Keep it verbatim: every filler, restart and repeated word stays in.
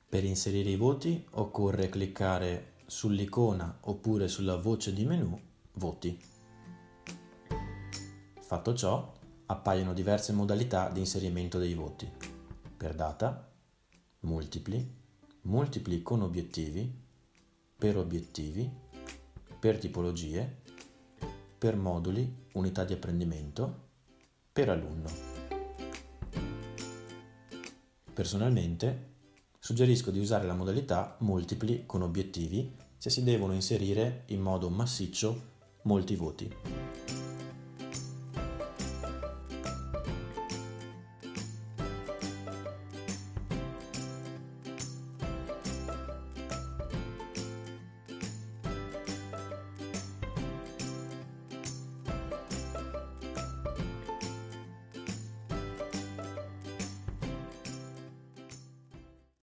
Per inserire i voti occorre cliccare sull'icona oppure sulla voce di menu Voti. Fatto ciò, appaiono diverse modalità di inserimento dei voti: per data, multipli, multipli con obiettivi, per obiettivi, per tipologie, per moduli, unità di apprendimento, per alunno. Personalmente, suggerisco di usare la modalità multipli con obiettivi se si devono inserire in modo massiccio molti voti.